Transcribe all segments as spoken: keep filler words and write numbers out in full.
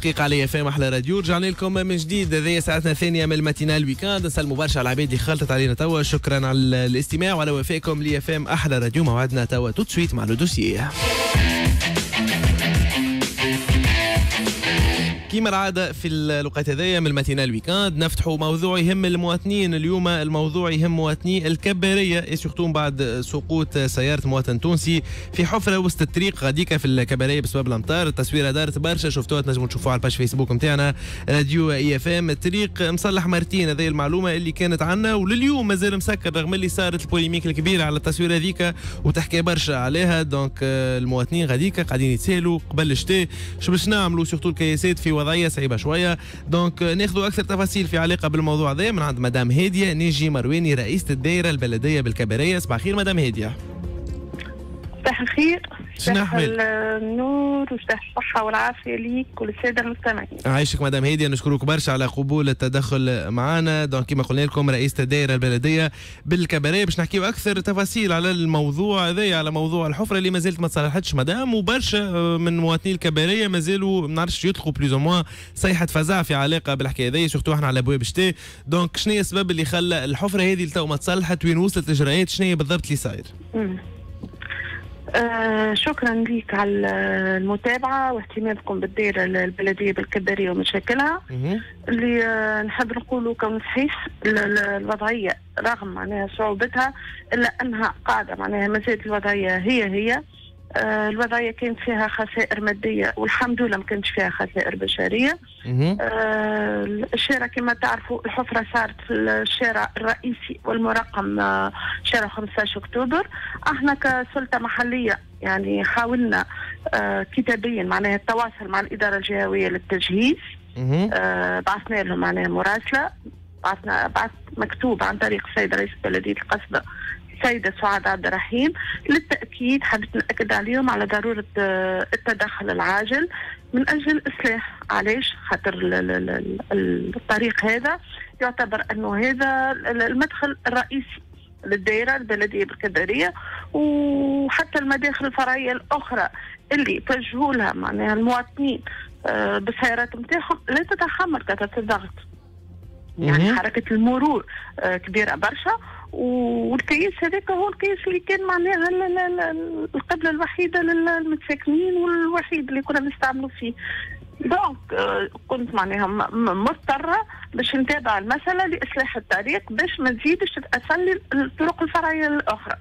دقيقة على اف ام احلى راديو. رجعنا لكم من جديد، هذه ساعتنا الثانية من الماتينال ويكاند. نسلموا برشا على العباد اللي خلطت علينا توا. شكرا على الاستماع وعلى وفائكم لاف ام احلى راديو. موعدنا توا تو سويت مع لو دوسييه. كيما العادة في الوقت هذايا من الماتينال ويكاند نفتحوا موضوع يهم المواطنين. اليوم الموضوع يهم مواطني الكبارية، سورتو بعد سقوط سيارة مواطن تونسي في حفرة وسط الطريق غاديكا في الكبارية بسبب الأمطار. التصويرة دارت برشا، شفتوها تنجموا تشوفوها على الباج فيسبوك نتاعنا راديو اي اف ام. الطريق مصلح مرتين، هذه المعلومة اللي كانت عنا ولليوم مازال مسكر رغم اللي صارت البوليميك الكبيرة على التصويرة هذيك وتحكي برشا عليها. دونك المواطنين غاديكا قاعدين يتسالوا قبل الشتاء شو باش نعملوا، سورتو الكياسات في وضعيه صعيبه شويه. دونك ناخذوا اكثر تفاصيل في علاقه بالموضوع هذا من عند مدام هاديه ناجي مرواني رئيسه الدائره البلديه بالكباريه. صباح الخير مدام هاديه. صباح الخير، صباح النور وصباح الصحه والعافيه ليك وللساده المستمعين. عايشك مدام هاديه، نشكرك برشا على قبول التدخل معنا. دونك كما قلنا لكم رئيسه الدائره البلديه بالكباريه باش نحكيو اكثر تفاصيل على الموضوع هذا، على موضوع الحفره اللي مازالت ما تصلحتش مدام، وبرشا من مواطني الكباريه مازالوا ما نعرفش يطلقوا بلوز او صيحه فزع في علاقه بالحكايه هذه، سورتو احنا على ابواب الشتاء. دونك شنو هي السبب اللي خلى الحفره هذه لتو ما تصلحت؟ وين وصلت الاجراءات؟ شنو هي بالضبط اللي صاير؟ آه شكرا لك على المتابعة واهتمامكم بالدائرة البلدية بالكبارية ومشاكلها. اللي آه نحب نقوله كون صحيح الوضعية رغم معناها صعوبتها إلا أنها قاعدة، معناها مازالت الوضعية هي هي. آه الوضعية كانت فيها خسائر مادية والحمد لله ما كانتش فيها خسائر بشرية. آه الشارع كما تعرفوا الحفرة صارت في الشارع الرئيسي والمرقم آه شارع خمسة عشر أكتوبر. احنا كسلطة محلية يعني حاولنا آه كتابيا معناها التواصل مع الإدارة الجهوية للتجهيز. آه بعثنا لهم معناها مراسلة، بعثنا بعث مكتوب عن طريق السيد رئيس بلدية القصبة السيدة سعاد عبد الرحيم. للتأكيد حبيت نأكد عليهم على ضرورة التدخل العاجل من أجل إصلاح. علاش؟ خاطر الطريق هذا يعتبر أنه هذا المدخل الرئيسي للدائرة البلدية بالكبارية، وحتى المداخل الفرعية الأخرى اللي توجهوا لها معناها المواطنين بالسيارات نتاعهم لا تتحمل كثرة الضغط. يعني حركة المرور كبيرة برشا، والكيس هذاك هو الكيس اللي كان معناها القبلة الوحيدة للمتساكنين والوحيد اللي كنا نستعملوا فيه. دونك كنت معناها مضطرة باش نتابع المسألة لإصلاح الطريق باش ما تزيدش تتأثر الطرق الفرعية الأخرى.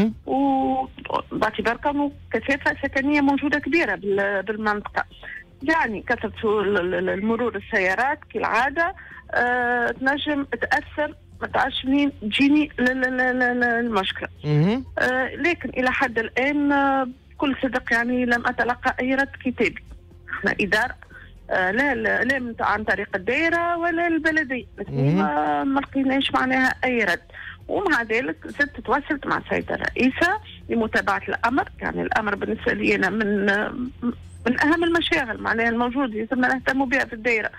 وباعتبار كانوا كثافة سكنية موجودة كبيرة بالمنطقة، يعني كثرة المرور السيارات كالعادة أه تنجم تأثر ما تعرفش منين تجيني المشكلة. أه لكن إلى حد الآن بكل صدق يعني لم أتلقى أي رد كتابي. احنا إدارة أه لا لا, لا عن طريق الدائرة ولا البلدية ما, ما لقيناش معناها أي رد. ومع ذلك زدت تواصلت مع السيدة الرئيسة لمتابعة الأمر. يعني الأمر بالنسبة لي أنا من من أهم المشاغل معناها الموجودة يتم نهتم بها في الدائرة.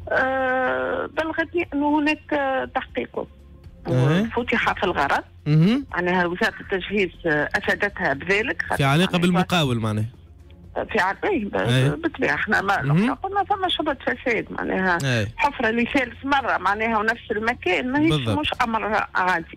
أه بلغتني أنه هناك تحقيق فتح في الغرض. معناها وزارة التجهيز أفادتها بذلك في علاقة بالمقاول معناها في علاقة بالطبيعة. احنا ما قلنا فما شبهة فساد معناها أي. حفرة لثالث مرة معناها ونفس المكان ماهيش مش أمر عادي.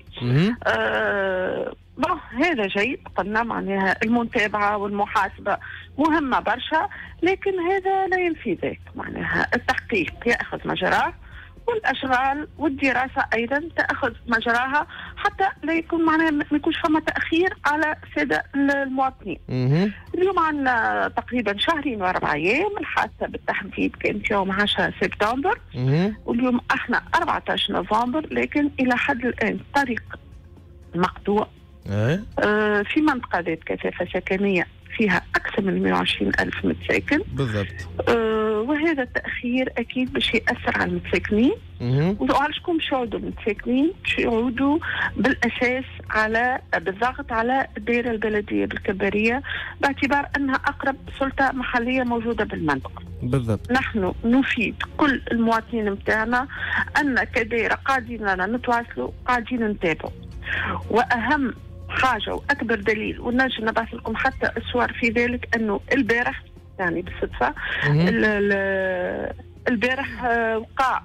أه هذا جيد، قلنا معناها المتابعة والمحاسبة مهمة برشا، لكن هذا لا ينفي ذاك. معناها التحقيق يأخذ مجراه والأشغال والدراسة أيضا تأخذ مجراها حتى لا يكون معناها ما يكونش فما تأخير على سادة المواطنين. اليوم عندنا تقريبا شهرين وأربع أيام. الحادثة بالتحديد كانت يوم عشرة سبتمبر واليوم احنا أربعة عشر نوفمبر، لكن إلى حد الآن طريق مقطوع آه في منطقة ذات كثافة سكنية فيها أكثر من مئة وعشرين ألف متساكن بالضبط. آه وهذا التأخير أكيد باش يأثر على المتساكنين. وعلى شكون باش يعودوا المتساكنين؟ باش يعودوا بالأساس على بالضغط على الدائرة البلدية بالكبارية باعتبار أنها أقرب سلطة محلية موجودة بالمنطقة. بالضبط. نحن نفيد كل المواطنين متاعنا أن كدائرة قاعدين نتواصلوا قاعدين نتابعوا. وأهم حاجة وأكبر دليل ونجم نبعث لكم حتى الصور في ذلك أنه البارح يعني بالصدفه. ال- ال- البارح آه، وقع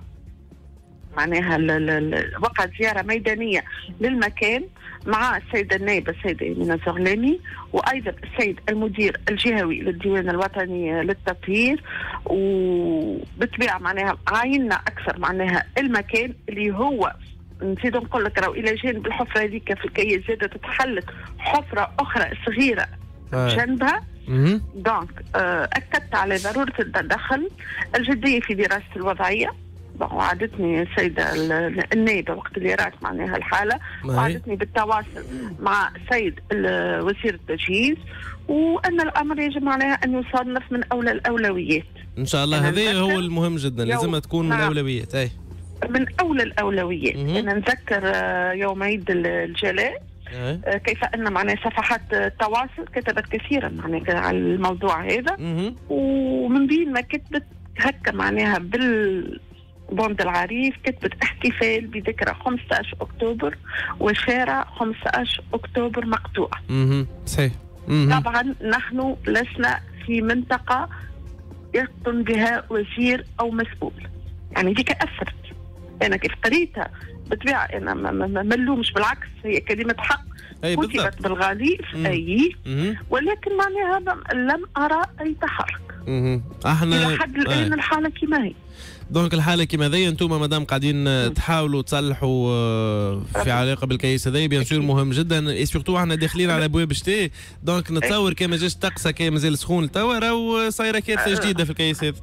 معناها ال- ال- ال- وقعت زياره ميدانيه للمكان مع السيده النائبه السيده إيمينة الزغلاني، وايضا السيد المدير الجهوي للديوان الوطني للتطهير، وبالطبيعه معناها عاينا اكثر معناها المكان اللي هو نزيد نقول لك راهو الى جانب الحفره هذيك في الكيس زادت تتحلت حفره اخرى صغيره جنبها. دونك آه اكدت على ضروره التدخل الجديه في دراسه الوضعيه. وعدتني السيده النائبه وقت اللي رات معناها الحاله، وعدتني بالتواصل مع السيد وزير التجهيز، وان الامر يجب معناها ان يصنف من اولى الاولويات. ان شاء الله هذا هو المهم جدا، لازم تكون من الاولويات. اي من اولى الاولويات. انا نذكر يوم عيد الجلاء كيف ان معناها صفحات التواصل كتبت كثيرا معناها على الموضوع هذا، ومن بين ما كتبت هكا معناها بال بوند العريف كتبت احتفال بذكرى خمسة عشر أكتوبر وشارع خمسة عشر أكتوبر مقطوع. اها صحيح. طبعا نحن لسنا في منطقة يقطن بها وزير أو مسؤول، يعني ديك أثرت. أنا كيف قريتها بالطبيعة أنا ما نلومش، بالعكس هي كلمة حق كتبت بالغليف. أي ولكن معناها لم أرى أي تحرك. احنا إلى حد الآن الحالة كما هي. دونك الحاله كيما هذيا انتم مادام قاعدين تحاولوا تصلحوا في علاقه بالكيس هذايا بيان سور مهم جدا، اي سورتو احنا داخلين على ابواب الشتاء، دونك نتصور كان ما جاش طقسه كان مازال سخون توا راهو صايره كارثه جديده في الكيس هذا.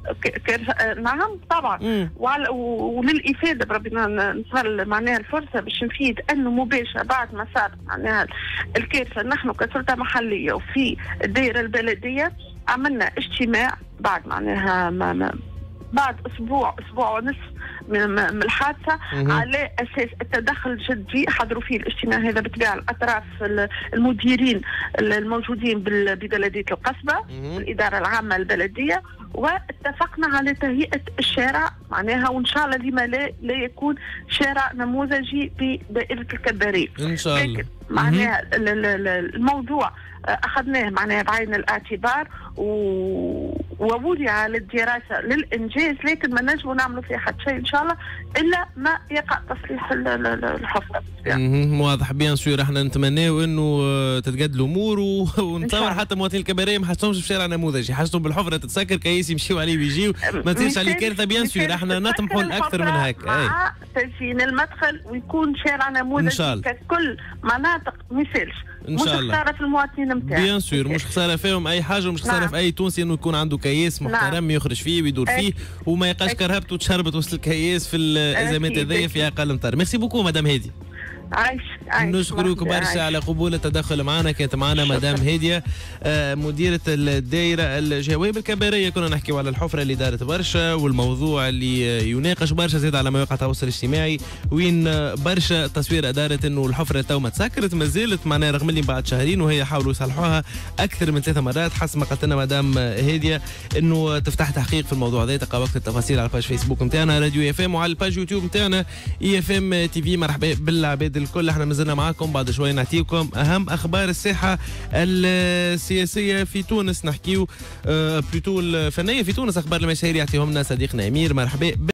نعم طبعا. وللافاده بربنا نصل معناها الفرصه باش نفيد انه مباشره بعد ما صار معناها الكارثه نحن كسلطه محليه وفي الدائره البلديه عملنا اجتماع بعد معناها ما ما بعد اسبوع اسبوع ونصف من الحادثه على اساس التدخل الجدي. حضروا فيه الاجتماع هذا بالطبيعه الاطراف المديرين الموجودين ببلديه القصبه الاداره العامه البلديه، واتفقنا على تهيئه الشارع معناها، وان شاء الله لما لا لا يكون شارع نموذجي بدائره الكباريه ان شاء الله. معناها الموضوع اخذناه معناها بعين الاعتبار ووضع للدراسه للانجاز، لكن ما نجموا نعملوا فيه حتى شيء ان شاء الله الا ما يقع تصليح الحفره. واضح بيان سور. احنا نتمناو انه تتجدد الامور ونتصور حتى مواطنين الكباريه ما حسهمش في شارع نموذجي، حسهم بالحفره تتسكر كيس يمشيوا عليه ويجيو ما تصيرش عليه كارثه. بيان سور احنا نطمحوا لاكثر من هيك. مع تزيين المدخل ويكون شارع نموذجي ككل مناطق ما يسالش. ان شاء الله. مش خساره في المواطنين نتاعنا. بيان سور مش خساره فيهم اي حاجه، ومش خساره نعم. في اي تونسي انه يكون عنده كياس محترم نعم. يخرج فيه ويدور فيه وما يلقاش كرهبته وتشربت وسط الكياس في الازمات هذيا في اقل مطر. ميرسي بوكو مدام هادي. عايش عايش نشكرك برشا على قبول التدخل معنا. كانت معنا مدام هاديه مديره الدائره الجهويه بالكباريه. كنا نحكيو على الحفره اللي دارت برشا والموضوع اللي يناقش برشا زاد على مواقع التواصل الاجتماعي، وين برشا تصوير دارت انه الحفره تو ما تسكرت ما زالت معناها رغم اللي بعد شهرين وهي حاولوا يصلحوها اكثر من ثلاث مرات حسب ما قالت لنا مدام هاديه انه تفتح تحقيق في الموضوع هذا. تلقى وقت التفاصيل على الباج فيسبوك نتاعنا راديو اف ام وعلى الباج يوتيوب نتاعنا اي اف ام تي في. مرحبا بالعباد الكل. احنا مازلنا معاكم بعد شوي نعطيكم اهم اخبار الساحه السياسيه في تونس. نحكيو آه بلوتو الفنيه في تونس. اخبار المشاهير يعطيهم لنا صديقنا امير. مرحبا.